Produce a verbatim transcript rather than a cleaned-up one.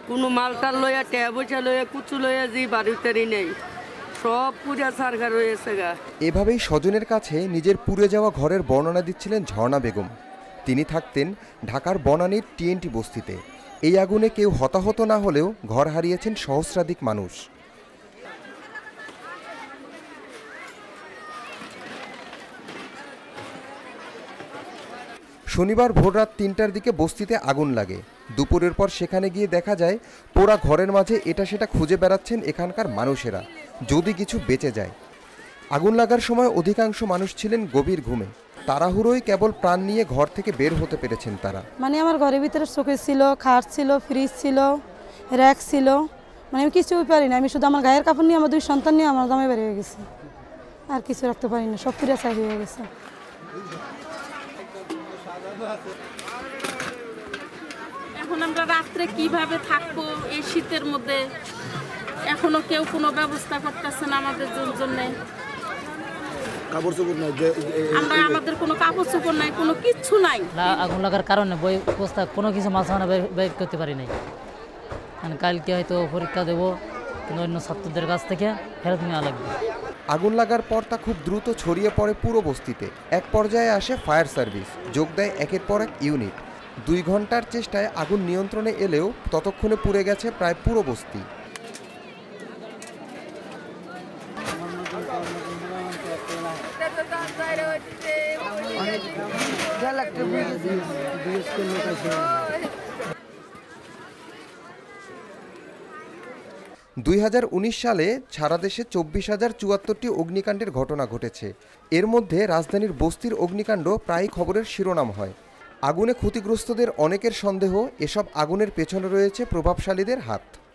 কোনো মালটার লইয়া ট্যাব বইটা লইয়া কুচু লইয়া যে বাড়িটারই নেই, সব পুরা সারগার রয়েছে গা। এভাবেই স্বজনের কাছে নিজের পুড়ে যাওয়া ঘরের বর্ণনা দিচ্ছিলেন ঝর্ণা বেগম। তিনি থাকতেন ঢাকার বনানীর টিএনটি বস্তিতে। এই আগুনে কেউ হতাহত না হলেও ঘর হারিয়েছেন সহস্রাধিক মানুষ। শনিবার ভোররাত তিনটার দিকে বস্তিতে আগুন লাগে। দুপুরের পর সেখানে গিয়ে দেখা যায় পোড়া ঘরের মাঝে এটা সেটা খুঁজে বেড়াচ্ছেন এখানকার মানুষেরা, যদি কিছু বেঁচে যায়। আগুন লাগার সময় অধিকাংশ মানুষ ছিলেন গভীর ঘুমে। তাড়াহুড়োই কেবল প্রাণ নিয়ে ঘর থেকে বের হতে পেরেছেন তারা। মানে আমার ঘরের ভিতরে শোকেস ছিল, খাট ছিল, ফ্রিজ ছিল, র্যাক ছিল, মানে আমি কিছুই পারি না। আমি শুধু আমার গায়ের কাপড় নিয়ে আমার দুই সন্তান নিয়ে আমার জামাই বেরিয়ে গেছে, আর কিছু রাখতে পারি না, সব পুরা ছাই হয়ে গেছে। এখন আমরা রাত্রে কিভাবে থাকবো এই শীতের মধ্যে, এখনো কেউ কোনো ব্যবস্থা করতেছে না আমাদের জন্য। কাপড় চোপড় নাই, আমরা আমাদের কোনো কাপড় চোপড় নাই, কোনো কিচ্ছু নাই। আগুন লাগার কারণে বই পুস্তক কোনো কিছু মাঝখানে বের করতে পারি নাই। কালকে হয়তো পরীক্ষা দেবো, কিন্তু অন্য ছাত্রদের কাছ থেকে ফেরত নেওয়া লাগবে। আগুন লাগার পর তা খুব দ্রুত ছড়িয়ে পড়ে পুরো বস্তিতে। এক পর্যায়ে আসে ফায়ার সার্ভিস, যোগ দেয় একের পর এক ইউনিট। দুই ঘন্টার চেষ্টায় আগুন নিয়ন্ত্রণে এলেও ততক্ষণে পুড়ে গেছে প্রায় পুরো বস্তি। দুই হাজার উনিশ সালে সারা দেশে চব্বিশ হাজার চুয়াত্তরটি অগ্নিকাণ্ডের ঘটনা ঘটেছে। এর মধ্যে রাজধানীর বস্তির অগ্নিকাণ্ড প্রায়ই খবরের শিরোনাম হয়। আগুনে ক্ষতিগ্রস্তদের অনেকের সন্দেহ এসব আগুনের পেছনে রয়েছে প্রভাবশালীদের হাত।